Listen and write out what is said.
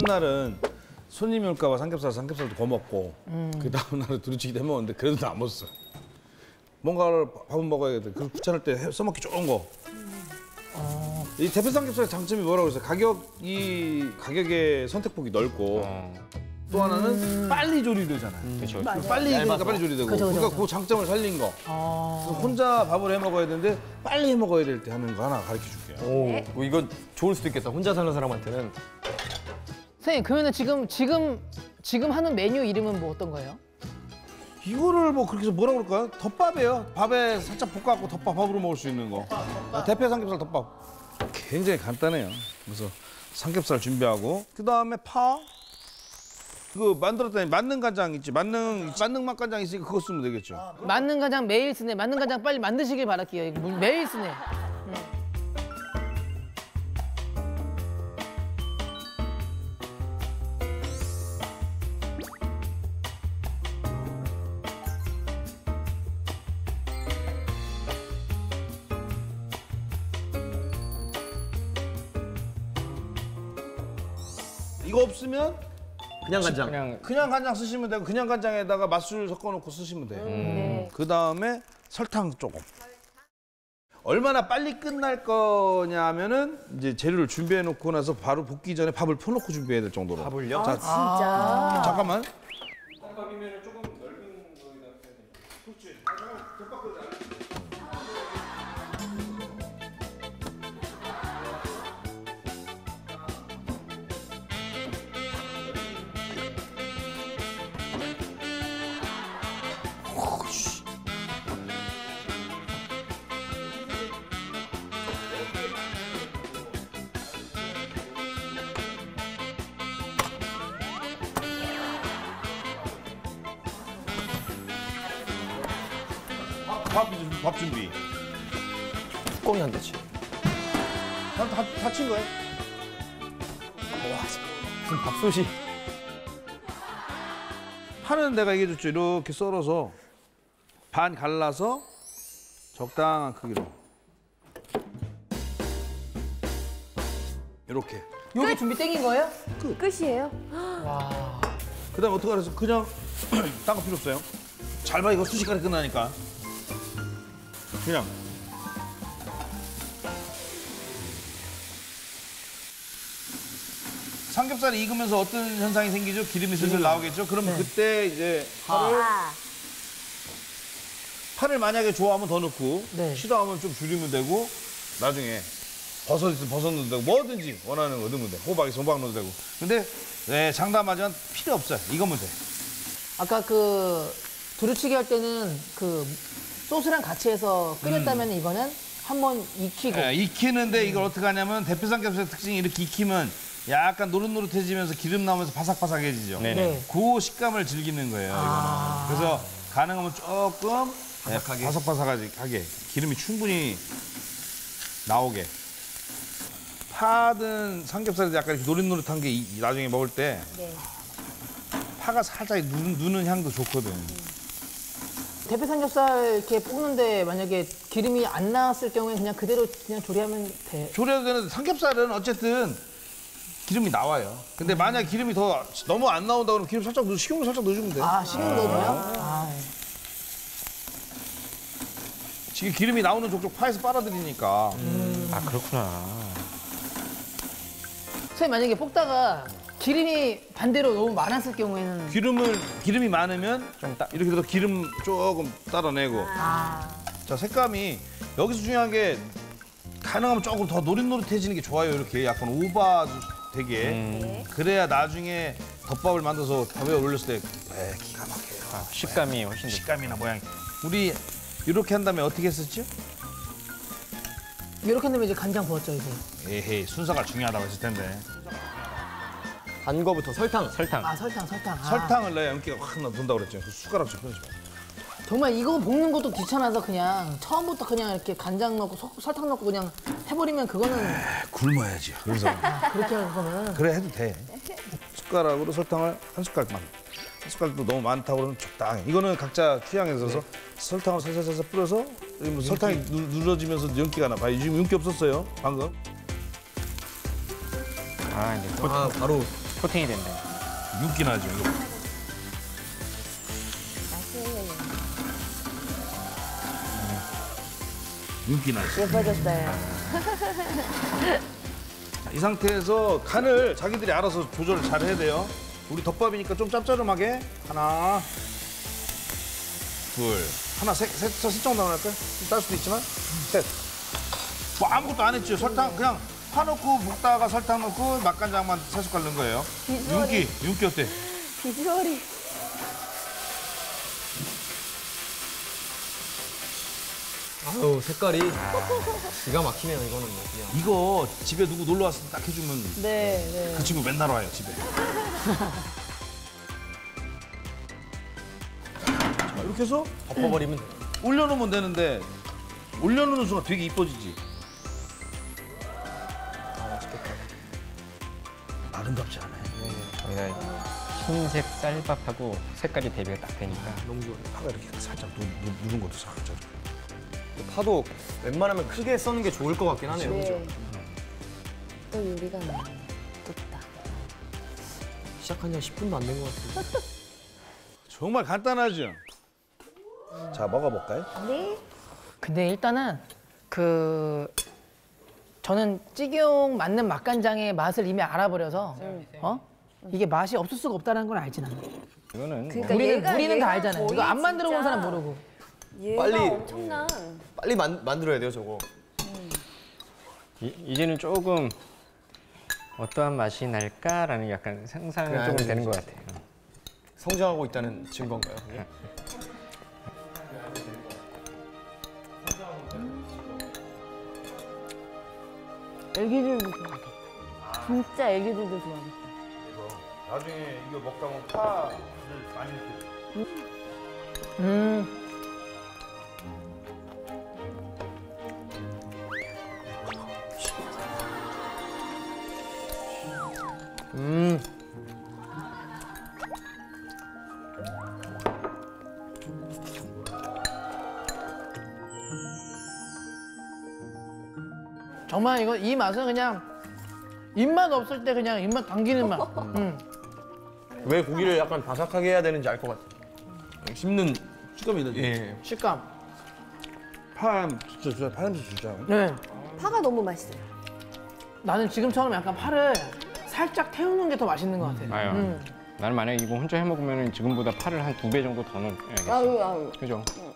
그날은 손님이 올까 봐 삼겹살도 구워 먹고 그 다음 날은 두루치기도 해 먹었는데 그래도 안 먹었어. 뭔가를 밥은 먹어야 돼. 그 귀찮을 때 써먹기 좋은 거. 이 대패 삼겹살의 장점이 뭐라고 그랬어요? 가격의 선택폭이 넓고 또 하나는 빨리 조리되잖아요. 그렇죠. 빨리 익으니까 빨리 조리되고. 그러니까 그 장점을 살린 거. 그래서 혼자 밥을 해 먹어야 되는데 빨리 해 먹어야 될 때 하는 거 하나 가르쳐 줄게요. 오, 뭐 이건 좋을 수도 있겠다. 혼자 사는 사람한테는. 선생님, 그러면 지금 하는 메뉴 이름은 뭐 어떤 거예요? 이거를 뭐 그렇게 해서 뭐라 그럴까요? 덮밥이에요. 밥에 살짝 볶아갖고 덮밥으로 먹을 수 있는 거. 대패 삼겹살 덮밥. 굉장히 간단해요. 그래서 삼겹살 준비하고 그다음에 파. 그거 만들었더니 만능 간장 있지. 만능 맛간장 있으니까 그거 쓰면 되겠죠. 만능 간장 매일 쓰네. 만능 간장 빨리 만드시길 바랄게요. 이거 매일 쓰네. 이거 없으면 그냥 간장. 그냥 간장 쓰시면 되고 그냥 간장에다가 맛술 섞어놓고 쓰시면 돼요. 그다음에 설탕 조금. 얼마나 빨리 끝날 거냐면은 이제 재료를 준비해 놓고 나서 바로 볶기 전에 밥을 펴놓고 준비해야 될 정도로. 밥을요? 자, 진짜. 잠깐만. 밥 준비. 뚜껑이 안 되지. 다 친 거예요? 무슨 밥솥이. 파는 내가 얘기해줬죠. 이렇게 썰어서 반 갈라서 적당한 크기로. 이렇게. 요게 준비 땡긴 거예요? 끝이에요? 그다음 어떻게 해서 그냥 딴 거 필요 없어요. 잘 봐, 이거 순식간에 끝나니까. 그냥. 삼겹살이 익으면서 어떤 현상이 생기죠? 기름이 슬슬 나오겠죠? 그러면 그때 이제 파를 만약에 좋아하면 더 넣고 싫어하면 좀 줄이면 되고 나중에 버섯 있으면 버섯 넣어도 되고 뭐든지 원하는 거 넣으면 돼. 호박 있으면 호박 넣어도 되고. 근데 장담하지만 필요 없어요. 이거면 돼. 아까 그 두루치기 할 때는 그 소스랑 같이 해서 끓였다면 이거는 한번 익히고. 익히는데 이걸 어떻게 하냐면 대패 삼겹살 특징이 이렇게 익히면 약간 노릇노릇해지면서 기름 나오면서 바삭바삭해지죠. 네. 그 식감을 즐기는 거예요. 이거는. 그래서 가능하면 조금 바삭바삭하게 기름이 충분히 나오게. 파든 삼겹살이 약간 이렇게 노릇노릇한 게 나중에 먹을 때 파가 살짝 누는 향도 좋거든. 대패 삼겹살 이렇게 볶는데 만약에 기름이 안 나왔을 경우에 그냥 그대로 그냥 조리하면 돼. 조리해도 되는데 삼겹살은 어쨌든 기름이 나와요. 근데 만약 기름이 너무 안 나온다 그러면 기름 식용유 살짝 넣어주면 돼. 식용유 넣어줘요? 지금 기름이 나오는 족족 파에서 빨아들이니까. 아, 그렇구나. 선생님 만약에 볶다가 기름이 반대로 너무 많았을 경우에는 기름이 많으면 이렇게 해서 기름 조금 따라내고. 자, 색감이 여기서 중요한 게 가능하면 조금 더 노릇노릇해지는 게 좋아요. 이렇게 약간 오버 되게. 그래야 나중에 덮밥을 만들어서 밥에 올렸을 때 기가 막혀요. 식감이 훨씬 식감이나 모양이. 우리 이렇게 한 다음에 어떻게 했었지? 이렇게 하면 이제 간장 부었죠 이제. 에헤이, 순서가 중요하다고 했을 텐데. 단 거부터 설탕. 설탕. 설탕을 넣어야 연기가 확 돈다고 그랬죠. 그 숟가락 좀 펴지 마. 정말 이거 볶는 것도 귀찮아서 그냥 처음부터 그냥 이렇게 간장 넣고 설탕 넣고 그냥 해버리면 그거는 굶어야지. 그래서 그렇게 할 거면. 그래 해도 돼. 숟가락으로 설탕을 한 숟갈만. 한 숟갈도 너무 많다고 그러면 적당히. 이거는 각자 취향에 있어서 설탕을 살살 뿌려서 뭐 설탕이 눌러지면서 연기가 나. 봐요. 지금 윤기 없었어요. 방금. 이제 바로 코팅이 된대. 윤기 나죠, 이거. 윤기 나죠. 예뻐졌어요. 이 상태에서 간을 자기들이 알아서 조절을 잘 해야 돼요. 우리 덮밥이니까 좀 짭짤하게. 하나, 둘, 하나, 셋 정도 나갈까요? 딸 수도 있지만 셋. 뭐 아무것도 안 했죠. 설탕 그냥 파 넣고 볶다가 설탕 넣고 맛간장만 3숟갈 넣은 거예요. 윤기 어때? 비주얼이. 아유 색깔이 기가 막히네요 이거는 뭐 그냥. 이거 집에 누구 놀러 왔을 때 딱 해주면 네, 네. 그 친구 맨날 와요 집에. 자, 이렇게 해서 덮어버리면 돼요. 올려놓으면 되는데 올려놓는 순간 되게 이뻐지지. 아름답지 않아요? 저희가 흰색 쌀밥하고 색깔이 대비가 딱 되니까. 너무 좋아요. 파가 이렇게 살짝 누른 것도 살짝. 파도 웬만하면 크게 써는 게 좋을 것 같긴 하네요. 네. 또 요리가 나요. 뚝딱. 시작한 지 한 10분도 안 된 것 같은데. 정말 간단하죠? 자, 먹어볼까요? 네. 근데 일단은 저는 찌개용 맞는 맛간장의 맛을 이미 알아버려서 이게 맛이 없을 수가 없다는 걸 알지 나는. 이거는 그러니까 우리는 얘가 다 알잖아요. 이거 안 만들어 본 사람 모르고. 얘가 빨리- 엄청난. 빨리 만들어야 돼요 저거. 이제는 조금 어떠한 맛이 날까라는 약간 상상이 그래, 조금 알죠, 되는 것 알죠. 같아요. 성장하고 있다는 증거인가요? 그게? 애기들도 좋아하겠다. 진짜 애기들도 좋아하겠다. 나중에 이거 먹다 보면 파를 많이 넣게. 정말 이 맛은 그냥 입맛 없을 때 그냥 입맛 당기는 맛. 왜 고기를 약간 바삭하게 해야 되는지 알 것 같아요. 씹는 식감이 있는데. 예. 식감. 파람 주자, 파람도 주자. 네. 파가 너무 맛있어요. 나는 지금처럼 약간 파를 살짝 태우는 게 더 맛있는 것 같아. 아유, 나는 만약에 이거 혼자 해 먹으면 지금보다 파를 한 2배 정도 더 넣어야겠어. 아유. 그죠?